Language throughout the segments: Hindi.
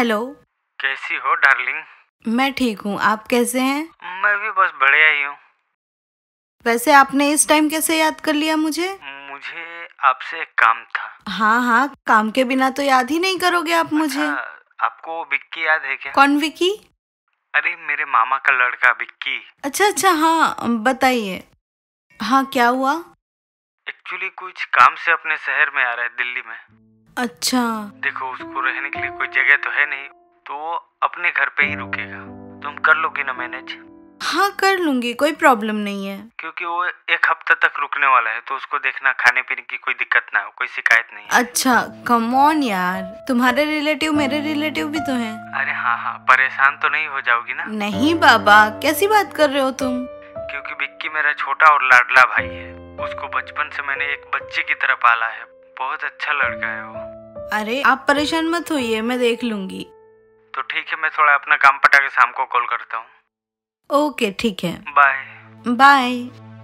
हेलो। कैसी हो डार्लिंग? मैं ठीक हूँ, आप कैसे हैं? मैं भी बस बढ़िया ही हूँ। वैसे आपने इस टाइम कैसे याद कर लिया मुझे? मुझे आपसे एक काम था। हाँ हाँ, काम के बिना तो याद ही नहीं करोगे आप मुझे। अच्छा, आपको विक्की याद है क्या? कौन विकी? अरे मेरे मामा का लड़का विक्की। अच्छा अच्छा, हाँ बताइए। हाँ, क्या हुआ? एक्चुअली कुछ काम से अपने शहर में आ रहा है, दिल्ली में। अच्छा। देखो, उसको रहने के लिए कोई जगह तो है नहीं, तो वो अपने घर पे ही रुकेगा। तुम कर लोगी ना मैनेज? हाँ कर लूंगी, कोई प्रॉब्लम नहीं है। क्योंकि वो एक हफ्ता तक रुकने वाला है, तो उसको देखना खाने पीने की कोई दिक्कत ना हो, कोई शिकायत नहीं है। अच्छा, कम ऑन यार, तुम्हारे रिलेटिव मेरे रिलेटिव भी तो हैं। अरे हाँ हाँ, परेशान तो नहीं हो जाओगी ना? नहीं बाबा, कैसी बात कर रहे हो तुम? क्योंकि विक्की मेरा छोटा और लाडला भाई है। उसको बचपन से मैंने एक बच्चे की तरह पाला है। बहुत अच्छा लड़का है वो। अरे आप परेशान मत होइए, मैं देख लूंगी। तो ठीक है, मैं थोड़ा अपना काम पटा के शाम को कॉल करता हूँ। ओके ठीक है, बाय। बाय।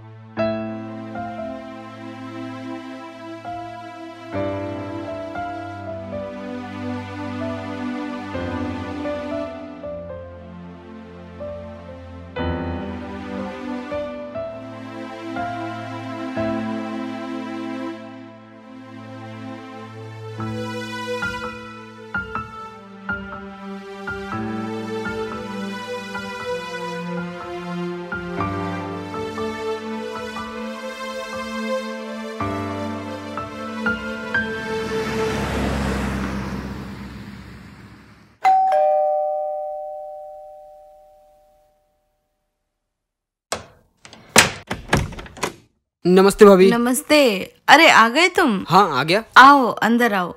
नमस्ते भाभी। नमस्ते। अरे आ गए तुम? हाँ आ गया। आओ अंदर आओ।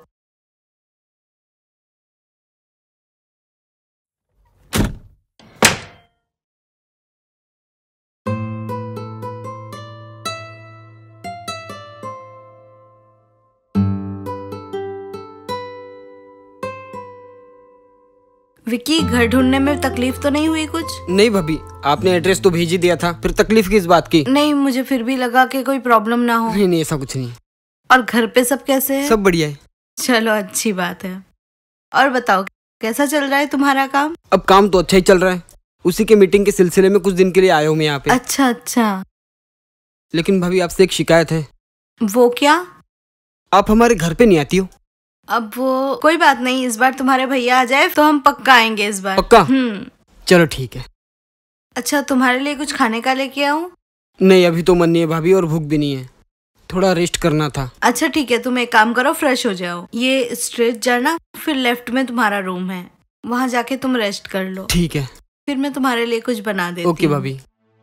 विकी, घर ढूंढने में तकलीफ तो नहीं हुई कुछ? नहीं भाभी, आपने एड्रेस तो भेज ही दिया था, फिर तकलीफ किस बात की? नहीं, मुझे फिर भी लगा कि कोई प्रॉब्लम ना हो। नहीं नहीं, ऐसा कुछ नहीं। और घर पे सब कैसे हैं? सब बढ़िया है। चलो अच्छी बात है। और बताओ, कैसा चल रहा है तुम्हारा काम? अब काम तो अच्छा ही चल रहा है। उसी के मीटिंग के सिलसिले में कुछ दिन के लिए आया हूँ मैं यहाँ पे। अच्छा अच्छा। लेकिन भाभी आपसे एक शिकायत है। वो क्या? आप हमारे घर पे नहीं आती हो। अब वो कोई बात नहीं, इस बार तुम्हारे भैया आ जाए तो हम पक्का आएंगे इस बार। पक्का? चलो ठीक है। अच्छा, तुम्हारे लिए कुछ खाने का लेके आऊं? नहीं, अभी तो मन नहीं है भाभी, और भूख भी नहीं है। थोड़ा रेस्ट करना था। अच्छा ठीक है, तुम एक काम करो, फ्रेश हो जाओ। ये स्ट्रेट जाना, फिर लेफ्ट में तुम्हारा रूम है, वहाँ जाके तुम रेस्ट कर लो। ठीक है। फिर मैं तुम्हारे लिए कुछ बना देती हूँ। ओके भाभी।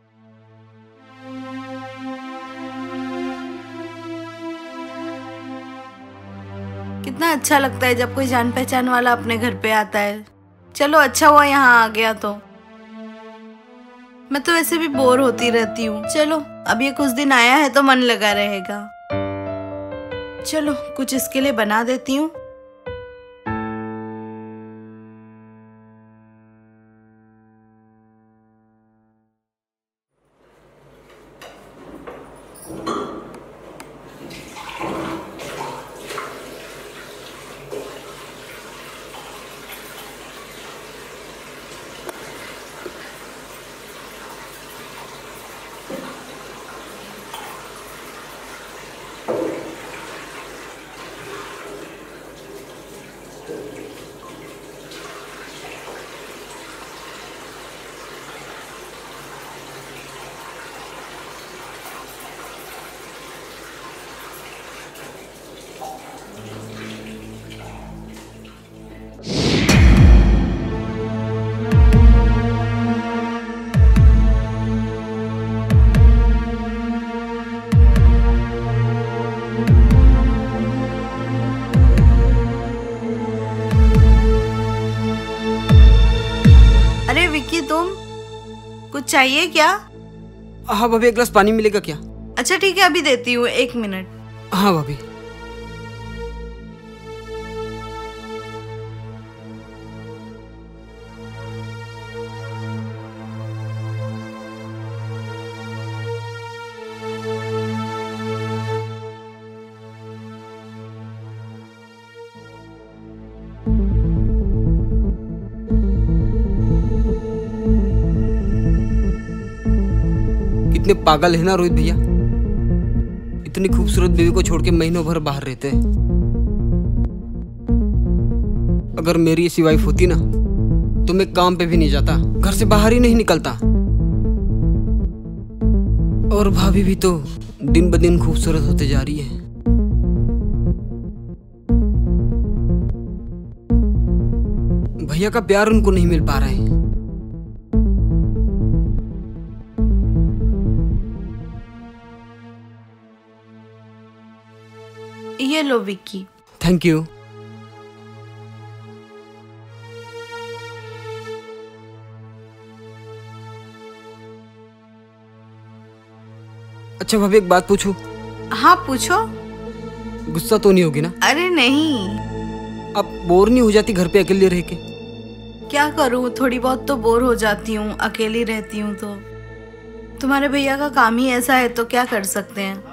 कितना अच्छा लगता है जब कोई जान पहचान वाला अपने घर पे आता है। चलो अच्छा हुआ यहाँ आ गया तो। मैं तो वैसे भी बोर होती रहती हूँ। चलो अब ये कुछ दिन आया है तो मन लगा रहेगा। चलो कुछ इसके लिए बना देती हूँ। अरे विक्की, तुम कुछ चाहिए क्या? हाँ भाभी, एक गिलास पानी मिलेगा क्या? अच्छा ठीक है, अभी देती हूँ, 1 मिनट। हाँ भाभी। इतने पागल है ना रोहित भैया। इतनी खूबसूरत बीवी को छोड़ के महीनों भर बाहर रहते हैं। अगर मेरी ऐसी वाइफ होती ना तो मैं काम पे भी नहीं जाता, घर से बाहर ही नहीं निकलता। और भाभी भी तो दिन ब दिन खूबसूरत होते जा रही है। भैया का प्यार उनको नहीं मिल पा रहा है। ये लो विक्की। Thank you. अच्छा भाभी, एक बात पूछूं? हाँ पूछो। गुस्सा तो नहीं होगी ना? अरे नहीं। आप बोर नहीं हो जाती घर पे अकेले रह के? क्या करूँ, थोड़ी बहुत तो बोर हो जाती हूँ, अकेली रहती हूँ तो। तुम्हारे भैया का काम ही ऐसा है तो क्या कर सकते हैं।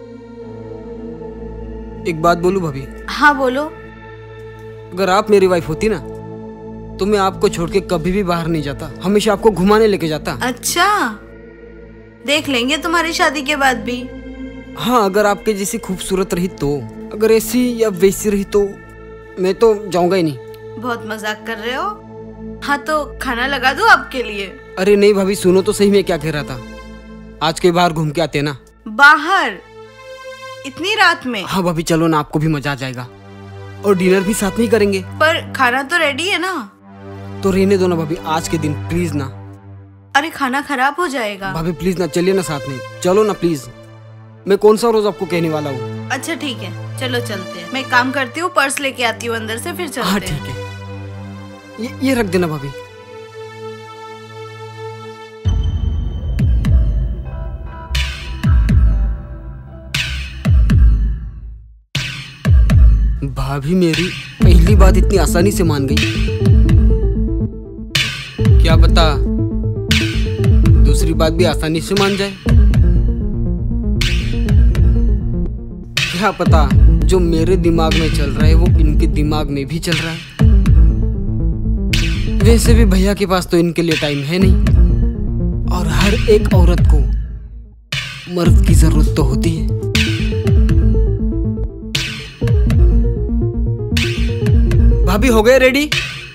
एक बात बोलूं भाभी? हाँ बोलो। अगर आप मेरी वाइफ होती ना तो मैं आपको छोड़ के कभी भी बाहर नहीं जाता, हमेशा आपको घुमाने लेके जाता। अच्छा, देख लेंगे तुम्हारी शादी के बाद भी। हाँ, अगर आपके जैसी खूबसूरत रही तो। अगर ऐसी या वैसी रही तो मैं तो जाऊंगा ही नहीं। बहुत मजाक कर रहे हो। हाँ तो खाना लगा दूं आपके लिए? अरे नहीं भाभी, सुनो तो सही, मैं क्या कह रहा था। आज के बाहर घूम के आते ना। बाहर इतनी रात में? हाँ भाभी चलो ना, आपको भी मजा आ जाएगा और डिनर भी साथ में ही करेंगे। पर खाना तो रेडी है ना? तो रहने दो ना भाभी, आज के दिन प्लीज ना। अरे खाना खराब हो जाएगा। भाभी प्लीज ना, चलिए ना साथ में, चलो ना प्लीज। मैं कौन सा रोज आपको कहने वाला हूँ। अच्छा ठीक है, चलो चलते हैं। मैं एक काम करती हूँ, पर्स लेके आती हूँ अंदर से, फिर चलते हैं। हाँ ठीक है, ये रख देना भाभी। भाभी मेरी पहली बात इतनी आसानी से मान गई, क्या पता दूसरी बात भी आसानी से मान जाए। क्या पता जो मेरे दिमाग में चल रहा है वो इनके दिमाग में भी चल रहा है। वैसे भी भैया के पास तो इनके लिए टाइम है नहीं, और हर एक औरत को मर्द की जरूरत तो होती है। भाभी हो गए रेडी?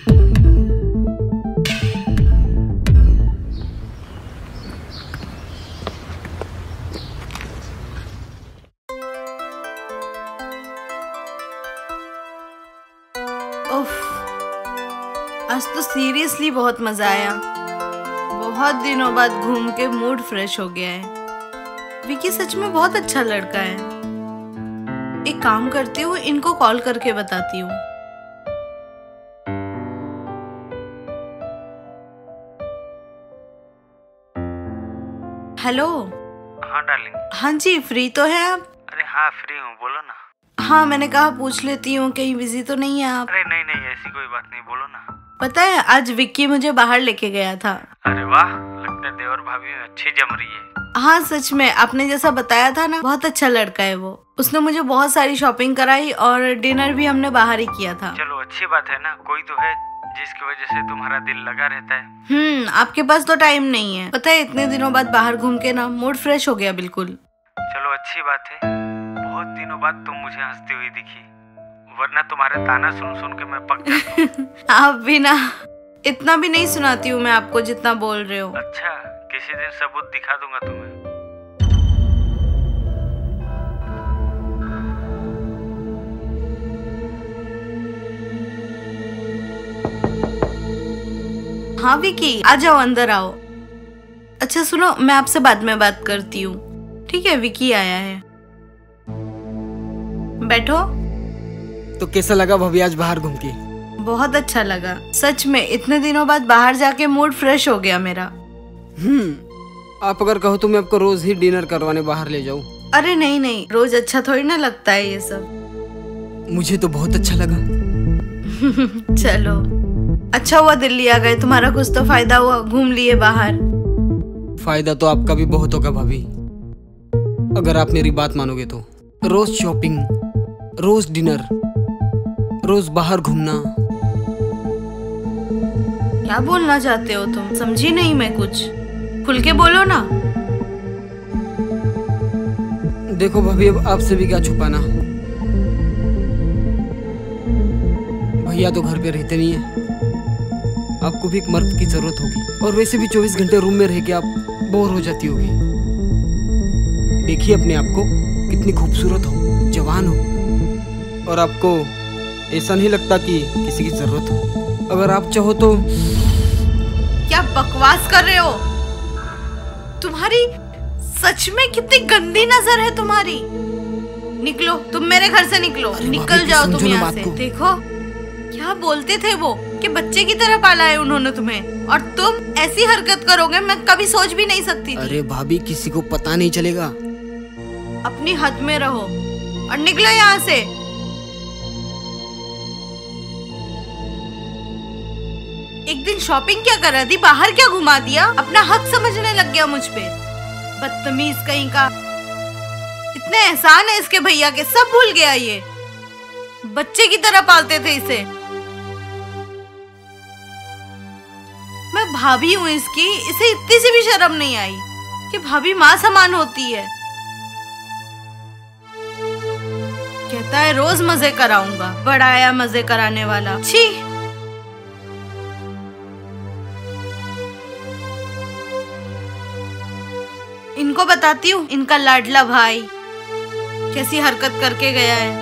आज तो सीरियसली बहुत मजा आया। बहुत दिनों बाद घूम के मूड फ्रेश हो गया है। विकी सच में बहुत अच्छा लड़का है। एक काम करती हूँ, इनको कॉल करके बताती हूँ। हेलो। हाँ डार्लिंग। हाँ जी, फ्री तो है आप? अरे हाँ फ्री हूँ, बोलो ना। हाँ मैंने कहा पूछ लेती हूँ, कहीं बिजी तो नहीं है आप? अरे नहीं नहीं, ऐसी कोई बात नहीं, बोलो ना। पता है आज विक्की मुझे बाहर लेके गया था। अरे वाह, लगता है देवर भाभी में अच्छी जम रही है। हाँ सच में, आपने जैसा बताया था ना, बहुत अच्छा लड़का है वो। उसने मुझे बहुत सारी शॉपिंग कराई और डिनर भी हमने बाहर ही किया था। चलो अच्छी बात है ना, कोई तो है जिसकी वजह से तुम्हारा दिल लगा रहता है। आपके पास तो टाइम नहीं है। पता है इतने दिनों बाद बाहर घूम के ना मूड फ्रेश हो गया बिल्कुल। चलो अच्छी बात है, बहुत दिनों बाद तुम मुझे हंसती हुई दिखी, वरना तुम्हारे ताना सुन सुन के मैं पक जाता हूँ। आप भी ना, इतना भी नहीं सुनाती हूँ मैं आपको जितना बोल रहे हो। अच्छा, किसी दिन सबूत दिखा दूंगा तुम्हें। हाँ विकी, आ जाओ, अंदर आओ। अच्छा सुनो, मैं आपसे बाद में बात करती हूँ, ठीक है? विकी आया है, बैठो। तो कैसा लगा भाभी आज बाहर घूम के? बहुत अच्छा लगा सच में। इतने दिनों बाद बाहर जाके मूड फ्रेश हो गया मेरा। आप अगर कहो तो मैं आपको रोज ही डिनर करवाने बाहर ले जाऊं। अरे नहीं नहीं, रोज अच्छा थोड़ी ना लगता है ये सब। मुझे तो बहुत अच्छा लगा। चलो अच्छा हुआ दिल्ली आ गए, तुम्हारा कुछ तो फायदा हुआ, घूम लिए बाहर। फायदा तो आपका भी बहुत होगा भाभी, अगर आप मेरी बात मानोगे तो। रोज शॉपिंग, रोज डिनर, रोज बाहर घूमना। क्या बोलना चाहते हो तुम? समझी नहीं मैं कुछ, खुल के बोलो ना। देखो भाभी, अब आपसे भी क्या छुपाना। भैया तो घर पे रहते नहीं है। आपको भी एक मर्द की जरूरत होगी, और वैसे भी 24 घंटे रूम में रह के आप बोर हो जाती होगी। देखिए अपने आप को, कितनी खूबसूरत हो, जवान हो, और आपको ऐसा नहीं लगता कि किसी की जरूरत हो। अगर आप चाहो तो। क्या बकवास कर रहे हो? तुम्हारी सच में कितनी गंदी नजर है तुम्हारी। निकलो, तुम मेरे घर से निकलो। निकल जाओ तुम यहाँ से। देखो क्या बोलते थे वो, कि बच्चे की तरह पाला है उन्होंने तुम्हें, और तुम ऐसी हरकत करोगे मैं कभी सोच भी नहीं सकती थी। अरे भाभी, किसी को पता नहीं चलेगा। अपनी हद में रहो और निकलो यहाँ से। एक दिन शॉपिंग क्या करा दी, बाहर क्या घुमा दिया, अपना हक समझने लग गया मुझ पे। बदतमीज कहीं का। इतने एहसान है इसके भैया के, सब भूल गया ये। बच्चे की तरह पालते थे इसे। मैं भाभी हूँ इसकी, इसे इतनी सी भी शर्म नहीं आई कि भाभी माँ समान होती है। कहता है रोज मजे कराऊंगा, बड़ा आया मजे कराने वाला। छी। इनको बताती हूँ, इनका लाडला भाई कैसी हरकत करके गया है।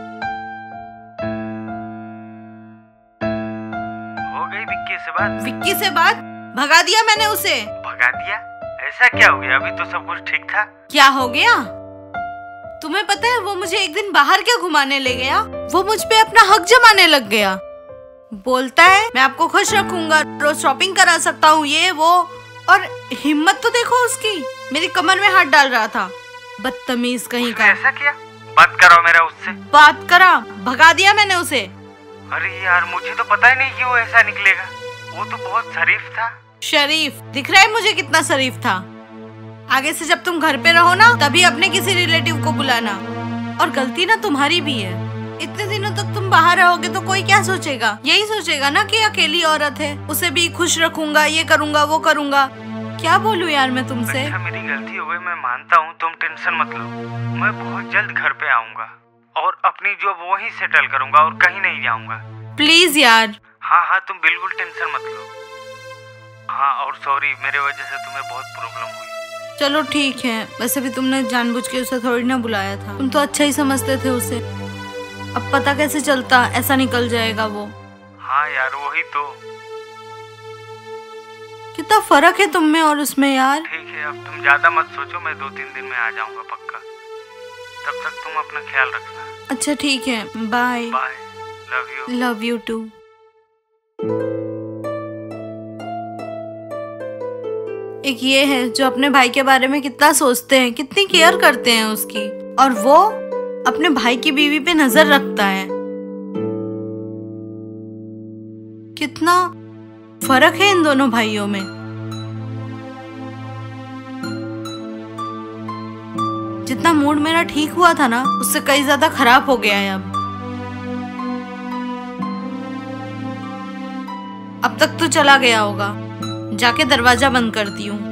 हो गई विक्की से बात? विक्की से बात? भगा दिया मैंने उसे। भगा दिया? ऐसा क्या हो गया? अभी तो सब कुछ ठीक था। क्या हो गया? तुम्हें पता है वो मुझे एक दिन बाहर क्या घुमाने ले गया, वो मुझ पे अपना हक जमाने लग गया। बोलता है मैं आपको खुश रखूंगा, रोज शॉपिंग करा सकता हूँ, ये वो। और हिम्मत तो देखो उसकी, मेरी कमर में हाथ डाल रहा था। बदतमीज कहीं का। ऐसा किया? बात कराओ मेरा उससे। बात करा, भगा दिया मैंने उसे। अरे यार, मुझे तो पता ही नहीं कि वो ऐसा निकलेगा। वो तो बहुत शरीफ था। शरीफ दिख रहा है मुझे कितना शरीफ था। आगे से जब तुम घर पे रहो ना, तभी अपने किसी रिलेटिव को बुलाना। और गलती ना तुम्हारी भी है। इतने दिनों तक तुम बाहर रहोगे तो कोई क्या सोचेगा? यही सोचेगा ना कि अकेली औरत है, उसे भी खुश रखूंगा, ये करूंगा वो करूंगा। क्या बोलूं यार मैं तुमसे। अच्छा, मेरी गलती हो गई, मैं मानता हूँ। तुम टेंशन मत लो, मैं बहुत जल्द घर पे आऊंगा और अपनी जॉब वहीं सेटल करूंगा और कहीं नहीं जाऊंगा। प्लीज यार। हाँ हाँ, तुम बिल्कुल टेंशन मत लो। हाँ, और सॉरी, मेरे वजह से तुम्हें बहुत प्रॉब्लम हुई। चलो ठीक है, वैसे भी तुमने जानबूझ के उसे थोड़ी ना बुलाया था, तुम तो अच्छा ही समझते थे उसे। अब पता कैसे चलता ऐसा निकल जाएगा वो। हाँ यार, वही तो। कितना फर्क है तुम में और उसमें यार। ठीक है, अब तुम ज्यादा मत सोचो, मैं 2-3 दिन में आ जाऊंगा पक्का। तब तक तुम अपना ख्याल रखना। अच्छा ठीक है, bye. Bye, love you. Love you too. एक ये है जो अपने भाई के बारे में कितना सोचते हैं, कितनी केयर करते हैं उसकी, और वो अपने भाई की बीवी पे नजर रखता है। कितना फर्क है इन दोनों भाइयों में। जितना मूड मेरा ठीक हुआ था ना, उससे कई ज्यादा खराब हो गया है अब तक तो चला गया होगा। जाके दरवाजा बंद करती हूँ।